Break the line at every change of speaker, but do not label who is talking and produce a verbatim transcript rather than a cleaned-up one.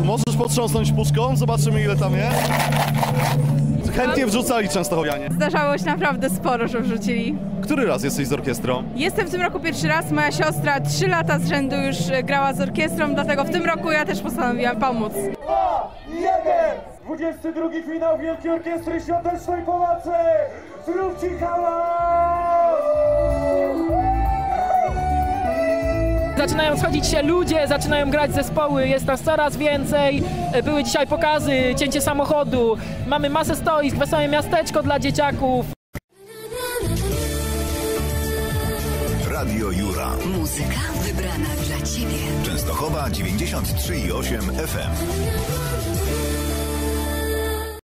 Możesz potrząsnąć puszką, zobaczymy ile tam jest. Chętnie wrzucali częstochowianie.
Zdarzało się naprawdę sporo, że wrzucili.
Który raz jesteś z orkiestrą?
Jestem w tym roku pierwszy raz, moja siostra trzy lata z rzędu już grała z orkiestrą, dlatego w tym roku ja też postanowiłam pomóc.
dwa, jeden! dwudziesty drugi finał Wielkiej Orkiestry Świątecznej Pomocy! Zróbcie hałas!
Zaczynają schodzić się ludzie, zaczynają grać zespoły, jest nas coraz więcej. Były dzisiaj pokazy, cięcie samochodu, mamy masę stoisk, wesołe miasteczko dla dzieciaków.
Radio Jura.
Muzyka wybrana dla Ciebie.
Częstochowa dziewięćdziesiąt trzy i osiem F M.